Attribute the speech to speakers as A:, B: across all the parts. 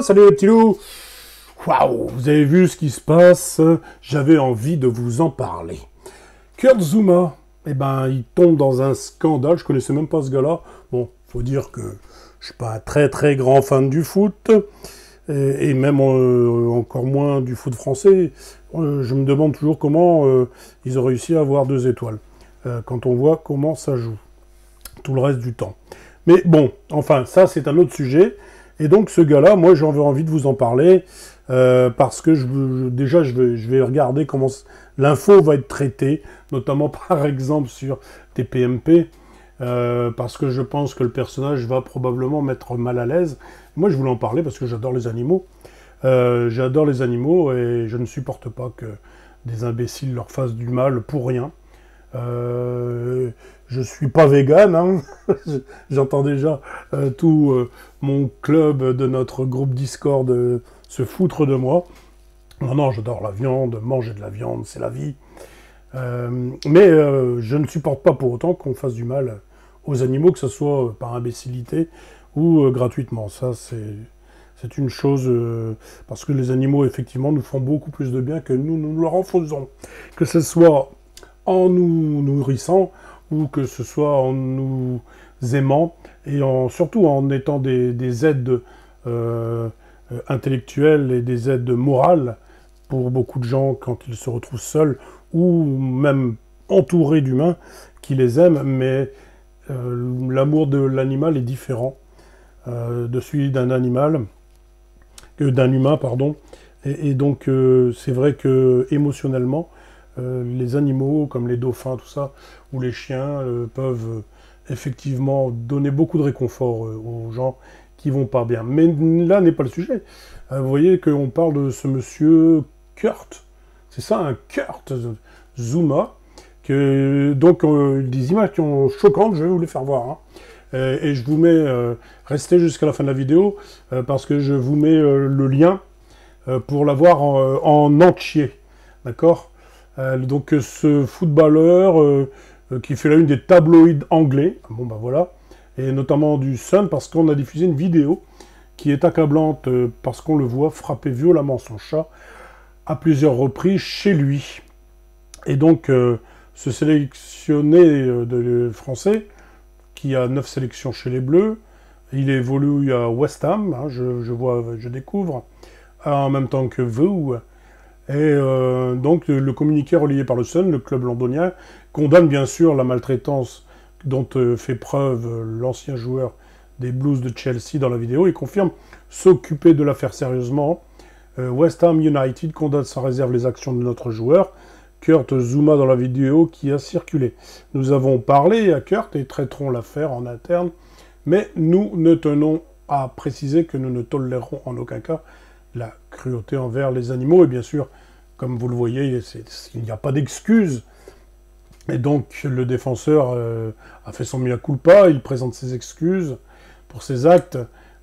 A: Zuma, salut les petits loups. Waouh, vous avez vu ce qui se passe? J'avais envie de vous en parler. Kurt Zouma, eh ben, il tombe dans un scandale. Je connaissais même pas ce gars-là. Bon, faut dire que je suis pas un très très grand fan du foot, et même encore moins du foot français. Je me demande toujours comment ils ont réussi à avoir 2 étoiles, quand on voit comment ça joue tout le reste du temps. Mais bon, enfin, ça c'est un autre sujet. Et donc ce gars-là, moi j'avais envie de vous en parler, parce que déjà je vais regarder comment l'info va être traitée, notamment par exemple sur TPMP, parce que je pense que le personnage va probablement mettre mal à l'aise. Moi je voulais en parler parce que j'adore les animaux. J'adore les animaux et je ne supporte pas que des imbéciles leur fassent du mal pour rien. Je suis pas vegan, hein. J'entends déjà tout mon club de notre groupe Discord se foutre de moi. Non, non, j'adore la viande, manger de la viande, c'est la vie. Mais je ne supporte pas pour autant qu'on fasse du mal aux animaux, que ce soit par imbécilité ou gratuitement. Ça, c'est une chose, parce que les animaux, effectivement, nous font beaucoup plus de bien que nous leur en faisons. Que ce soit en nous nourrissant, ou que ce soit en nous aimant, et surtout en étant des aides intellectuelles et des aides morales pour beaucoup de gens quand ils se retrouvent seuls, ou même entourés d'humains qui les aiment, mais l'amour de l'animal est différent de celui d'un animal, d'un humain, pardon, et donc c'est vrai que émotionnellement, les animaux comme les dauphins, tout ça, ou les chiens peuvent effectivement donner beaucoup de réconfort aux gens qui vont pas bien. Mais là n'est pas le sujet. Vous voyez qu'on parle de ce monsieur Kurt, c'est ça, un Kurt Zouma, donc des images qui sont choquantes, je vais vous les faire voir. Hein. Et je vous mets, restez jusqu'à la fin de la vidéo, parce que je vous mets le lien pour l'avoir en entier, d'accord? Donc ce footballeur qui fait la une des tabloïds anglais, bon bah voilà, et notamment du Sun, parce qu'on a diffusé une vidéo qui est accablante, parce qu'on le voit frapper violemment son chat à plusieurs reprises chez lui. Et donc ce sélectionné français, qui a 9 sélections chez les Bleus, il évolue à West Ham, hein, je découvre, en même temps que vous. Et donc le communiqué relayé par le Sun, le club londonien, condamne bien sûr la maltraitance dont fait preuve l'ancien joueur des Blues de Chelsea dans la vidéo et confirme s'occuper de l'affaire sérieusement. West Ham United condamne sans réserve les actions de notre joueur, Kurt Zouma, dans la vidéo qui a circulé. Nous avons parlé à Kurt et traiterons l'affaire en interne, mais nous ne tenons à préciser que nous ne tolérerons en aucun cas la cruauté envers les animaux, et bien sûr, comme vous le voyez, il n'y a pas d'excuse. Et donc, le défenseur a fait son mea culpa, il présente ses excuses pour ses actes,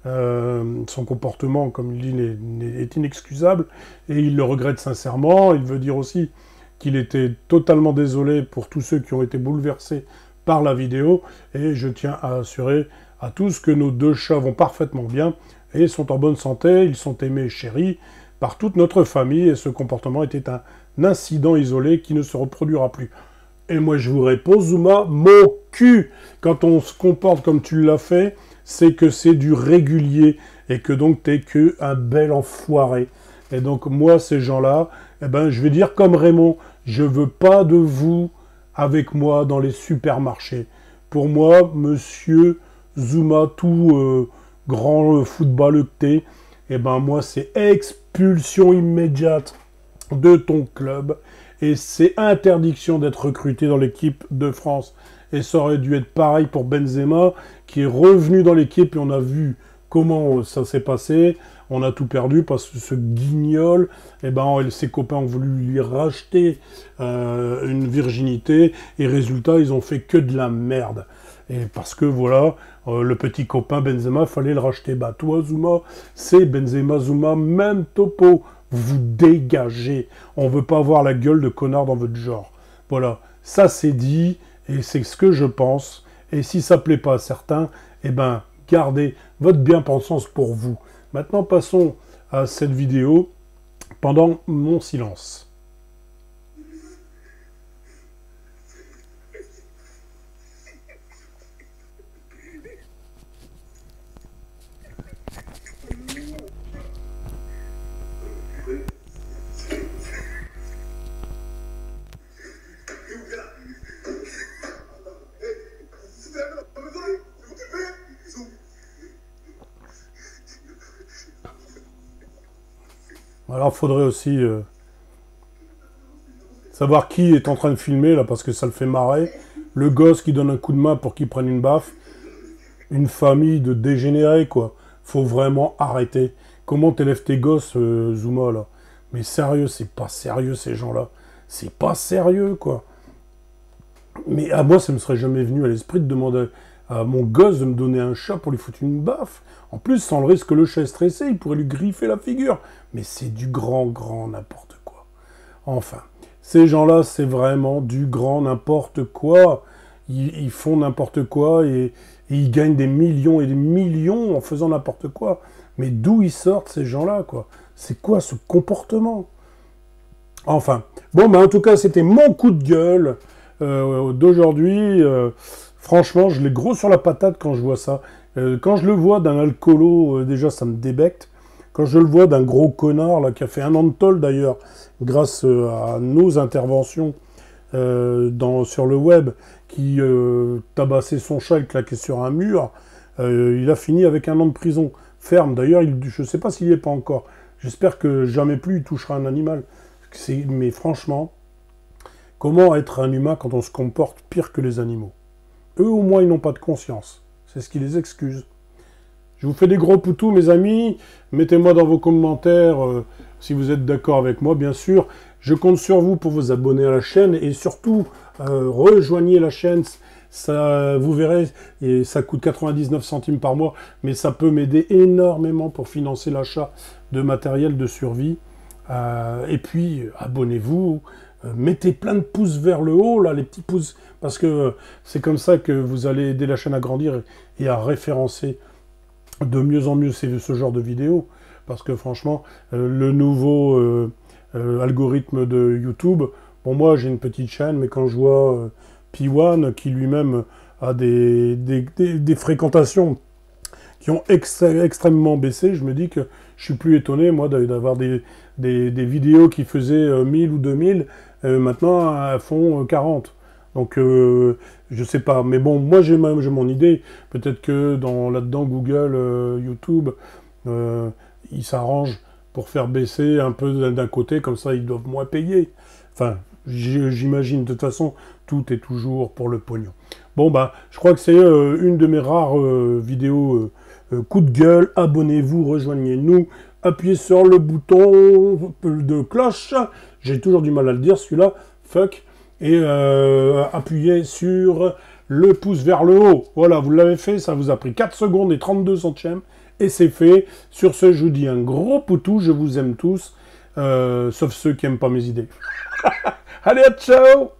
A: son comportement, comme il dit, est inexcusable, et il le regrette sincèrement. Il veut dire aussi qu'il était totalement désolé pour tous ceux qui ont été bouleversés par la vidéo, et je tiens à assurer à tous que nos 2 chats vont parfaitement bien, et sont en bonne santé, ils sont aimés et chéris par toute notre famille, et ce comportement était un incident isolé qui ne se reproduira plus. Et moi je vous réponds, Zouma, mon cul, quand on se comporte comme tu l'as fait, c'est que c'est du régulier, et que donc t'es que un bel enfoiré. Et donc moi, ces gens-là, eh ben, je vais dire comme Raymond, je veux pas de vous avec moi dans les supermarchés. Pour moi, monsieur Zouma, tout grand football que t'es, et ben moi c'est expulsion immédiate de ton club et c'est interdiction d'être recruté dans l'équipe de France. Et ça aurait dû être pareil pour Benzema qui est revenu dans l'équipe et on a vu comment ça s'est passé. On a tout perdu parce que ce guignol, et ben ses copains ont voulu lui racheter une virginité et résultat ils ont fait que de la merde. Et parce que voilà, le petit copain Benzema, fallait le racheter. Bah toi Zouma, c'est Benzema, Zouma, même topo. Vous dégagez. On veut pas avoir la gueule de connard dans votre genre. Voilà, ça c'est dit et c'est ce que je pense. Et si ça plaît pas à certains, eh ben gardez votre bien-pensance pour vous. Maintenant, passons à cette vidéo pendant mon silence. Alors, il faudrait aussi savoir qui est en train de filmer, là, parce que ça le fait marrer. Le gosse qui donne un coup de main pour qu'il prenne une baffe. Une famille de dégénérés, quoi. Faut vraiment arrêter. Comment t'élèves tes gosses, Zuma, là? Mais sérieux, c'est pas sérieux, ces gens-là. C'est pas sérieux, quoi. Mais à moi, ça me serait jamais venu à l'esprit de demander à mon gosse de me donner un chat pour lui foutre une baffe. En plus, sans le risque que le chat est stressé, il pourrait lui griffer la figure. Mais c'est du grand n'importe quoi. Enfin, ces gens-là, c'est vraiment du grand n'importe quoi. Ils font n'importe quoi et ils gagnent des millions et des millions en faisant n'importe quoi. Mais d'où ils sortent, ces gens-là, quoi? C'est quoi ce comportement? Enfin, bon, en tout cas, c'était mon coup de gueule d'aujourd'hui. Franchement, je l'ai gros sur la patate quand je vois ça. Quand je le vois d'un alcoolo, déjà, ça me débecte. Quand je le vois d'un gros connard, là, qui a fait 1 an de tôle, d'ailleurs, grâce à nos interventions sur le web, qui tabassait son chat et le claquait sur un mur, il a fini avec 1 an de prison ferme. D'ailleurs, je ne sais pas s'il n'y est pas encore. J'espère que jamais plus il touchera un animal. Mais franchement, comment être un humain quand on se comporte pire que les animaux? Eux, au moins, ils n'ont pas de conscience. C'est ce qui les excuse. Je vous fais des gros poutous, mes amis. Mettez-moi dans vos commentaires si vous êtes d'accord avec moi, bien sûr. Je compte sur vous pour vous abonner à la chaîne et surtout, rejoignez la chaîne. Ça, vous verrez, et ça coûte 99 centimes par mois, mais ça peut m'aider énormément pour financer l'achat de matériel de survie. Et puis, abonnez-vous. Mettez plein de pouces vers le haut, là, les petits pouces, parce que c'est comme ça que vous allez aider la chaîne à grandir et à référencer de mieux en mieux ce genre de vidéos. Parce que franchement, le nouveau algorithme de YouTube, bon, moi j'ai une petite chaîne, mais quand je vois P1 qui lui-même a des fréquentations qui ont extrêmement baissé, je me dis que je suis plus étonné, moi, d'avoir des vidéos qui faisaient 1000 ou 2000, maintenant elles font 40. Donc, je sais pas. Mais bon, moi, j'ai mon idée. Peut-être que là-dedans, Google, YouTube, ils s'arrangent pour faire baisser un peu d'un côté, comme ça, ils doivent moins payer. Enfin, j'imagine. De toute façon, tout est toujours pour le pognon. Bon, je crois que c'est une de mes rares vidéos coup de gueule. Abonnez-vous, rejoignez-nous, appuyez sur le bouton de cloche. J'ai toujours du mal à le dire, celui-là. Fuck. Et appuyez sur le pouce vers le haut. Voilà, vous l'avez fait, ça vous a pris 4 secondes et 32 centièmes. Et c'est fait. Sur ce, je vous dis un gros poutou, je vous aime tous. Sauf ceux qui n'aiment pas mes idées. Allez, ciao!